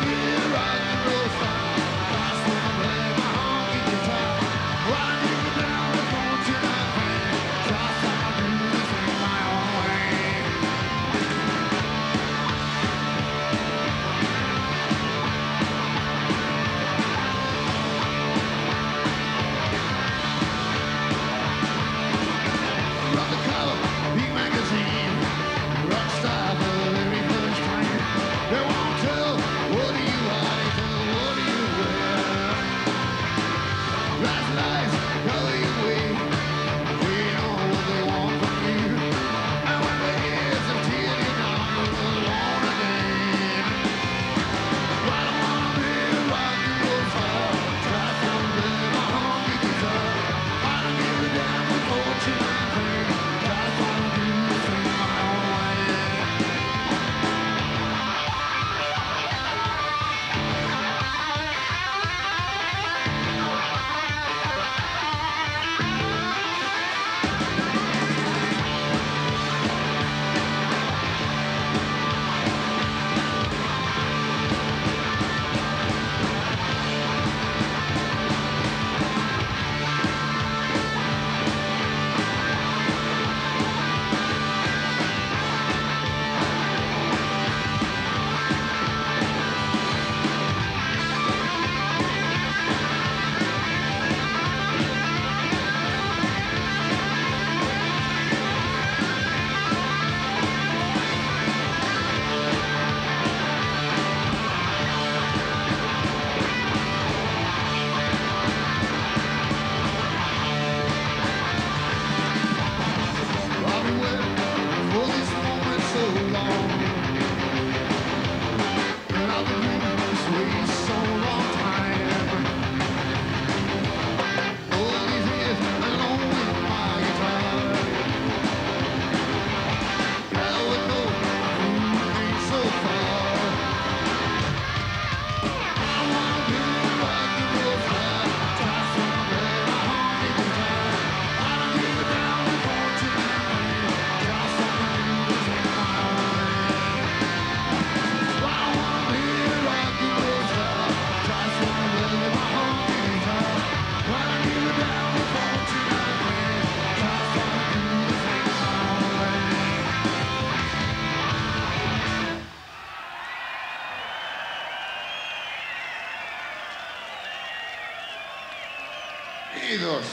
Kiitos.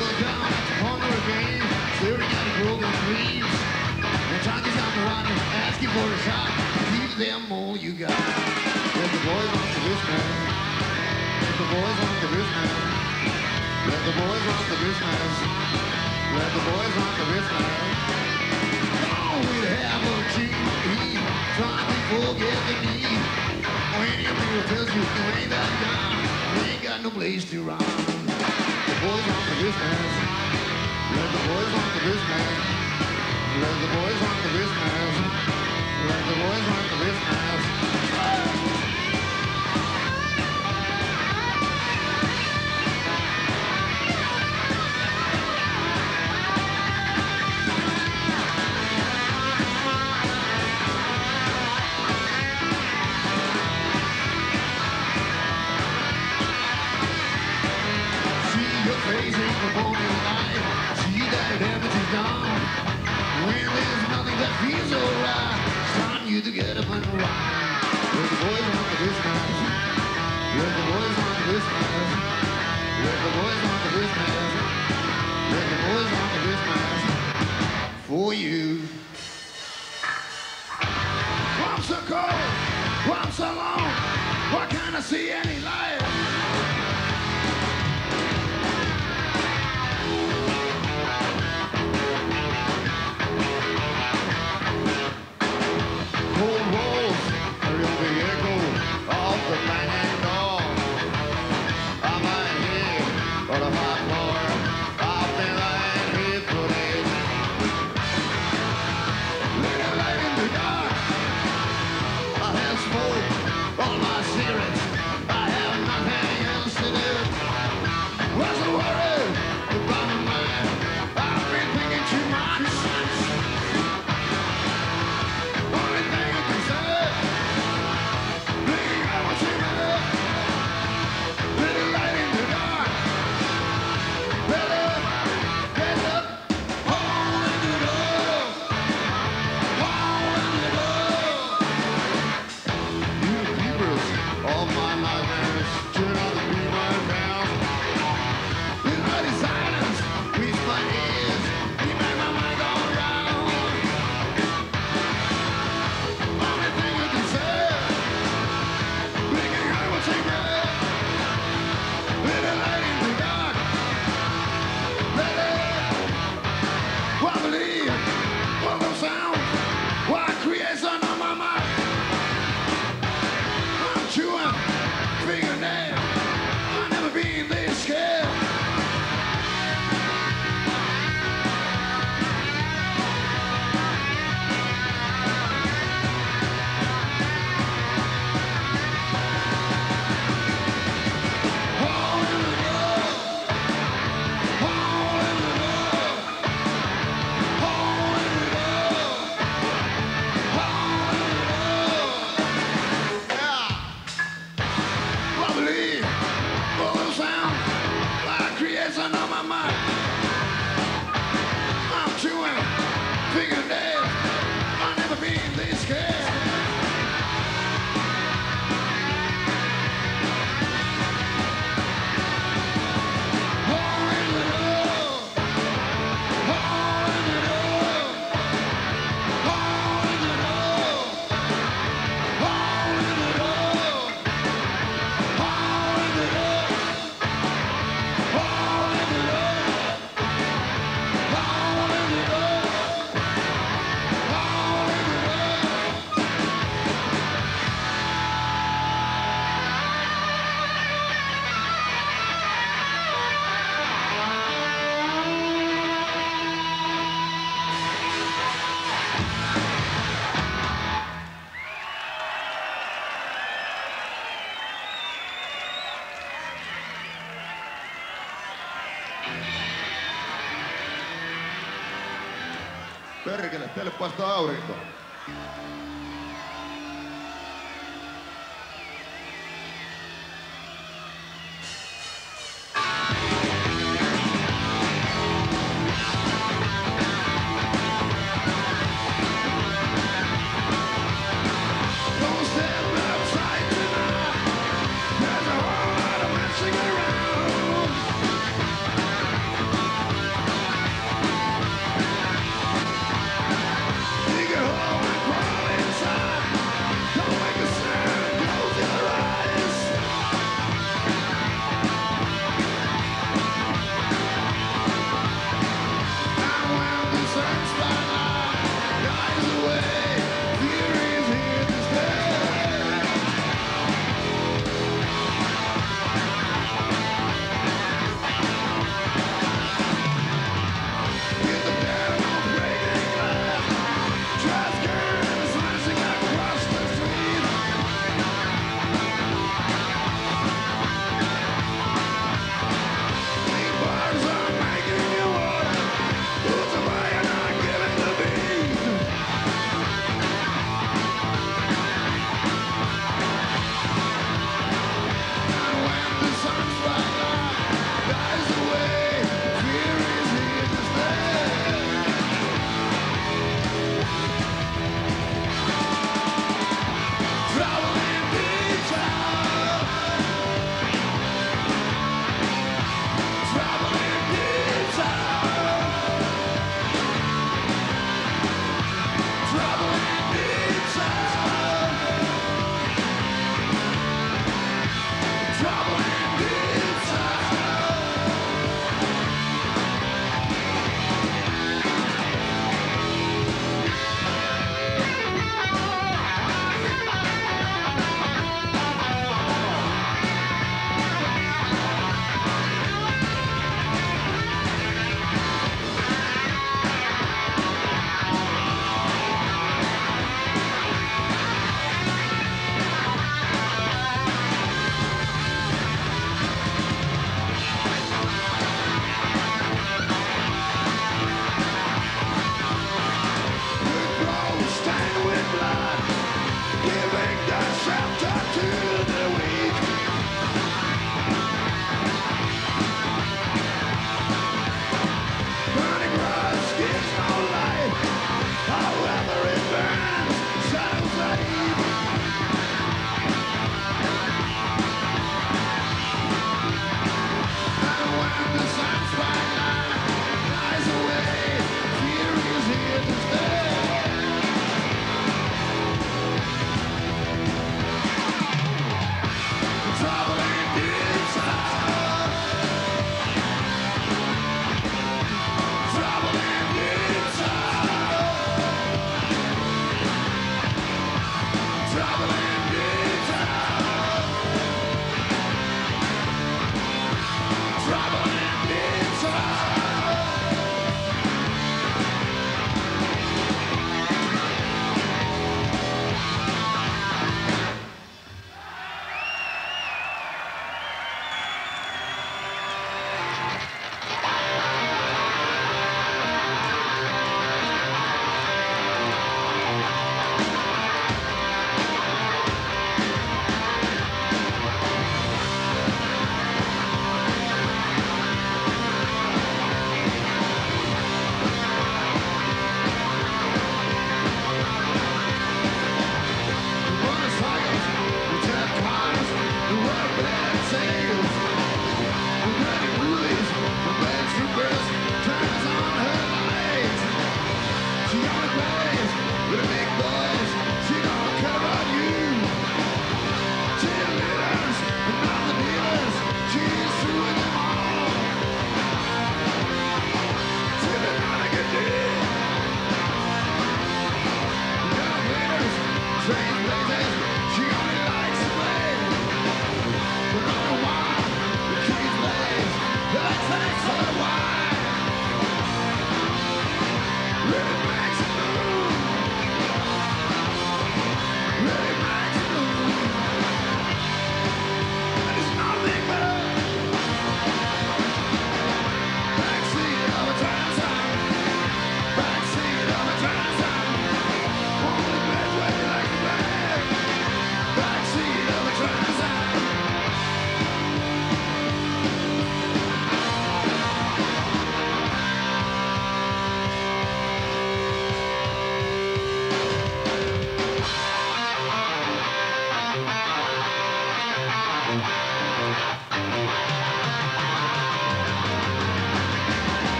Look down at the corner again, staring at the broken dreams. And Johnny's on the run, asking for a shot. Give them all you got. Let the boys on the business. Let the boys on the business. Let the boys on the business. Let the boys on the business. Oh, we'd have a cheap trying to forget the need. When your mirror tells you you ain't that guy, you ain't got no place to run. The boys on the business. Let the boys on the business. Let the boys on the business. Let the boys on the business. Facing the morning light, see that everything's done. When there's nothing that feels alright, it's time you to get up and run. Let the boys on the business. Let the boys on the business. Let the boys on the business. Let the boys on the business. For you. I'm so cold, I'm so long, why can't I see any light? Perkele, teille paistaa aurinko.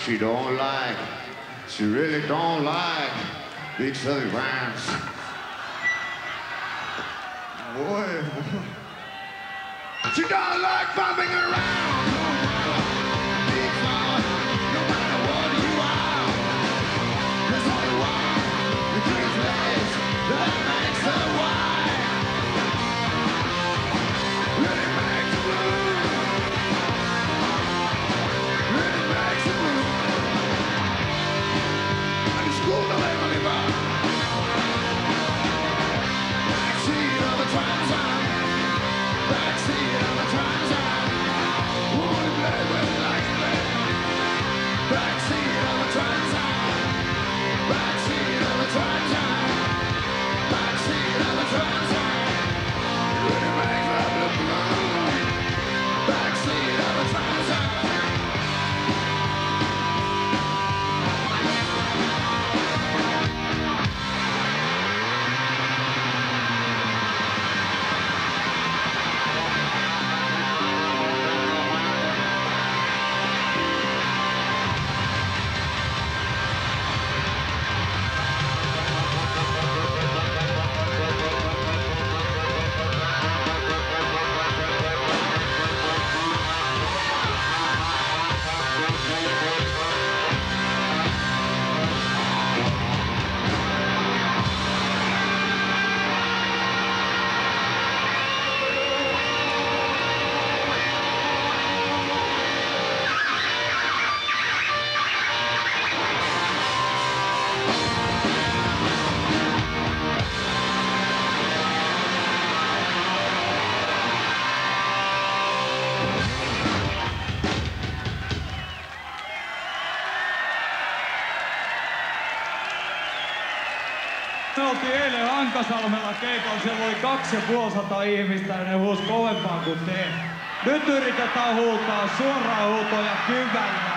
She really don't like big southern rhymes. Boy. She don't like bumping around. Big fella, no matter what you are. There's only one, the three place that makes her wide. Really makes her move. Really makes her move. And the school don't ever live up. Backseat of a Trans Am. Backseat of a Trans Am. Wanna play with like a play. Backseat of a Trans Am. Backseat of a Trans Am. Backseat of a Trans Am. Really makes her look blue. Backseat of a Trans Am. Me oltiin eilen Hankasalmella keikalla, siellä oli 250 ihmistä ja ne huusi kovempaa kuin te. Nyt yritetään huutaa suoraan huutoja kyvällä.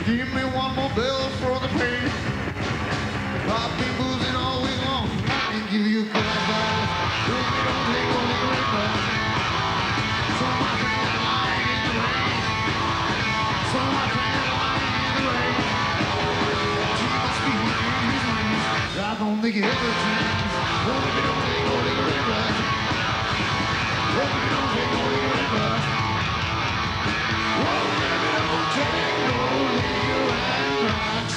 Give me one more bill for the pain. I've been boozing all week long. I can give you a good advice. Don't take no liquor advice. Some of my friends are lying in the rain. Some of my friends are lying in the rain. Jesus speaking in his wings. I don't think it ever changes. Hope you don't take no liquor advice. Hope you don't take no liquor advice. Hope you don't take no liquor advice.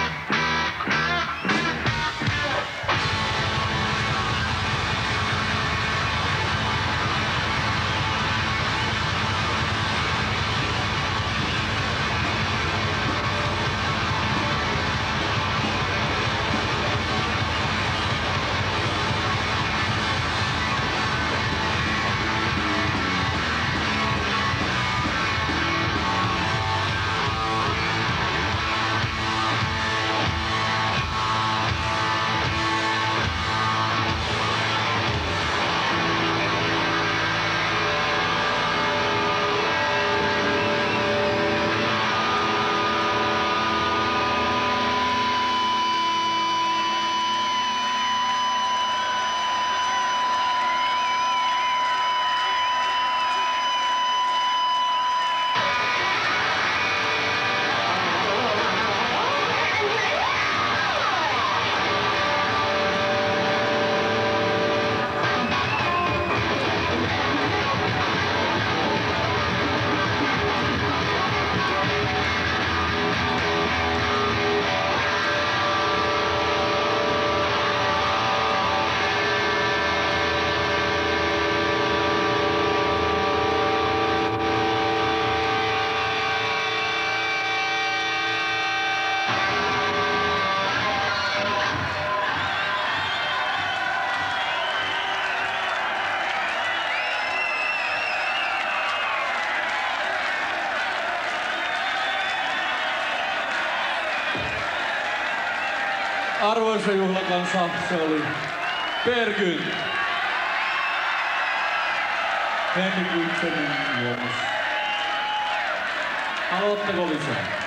Arvoisa juhlakansa, se oli Günt. Henrik Güntsenin luomassa. Haluatteko lisää?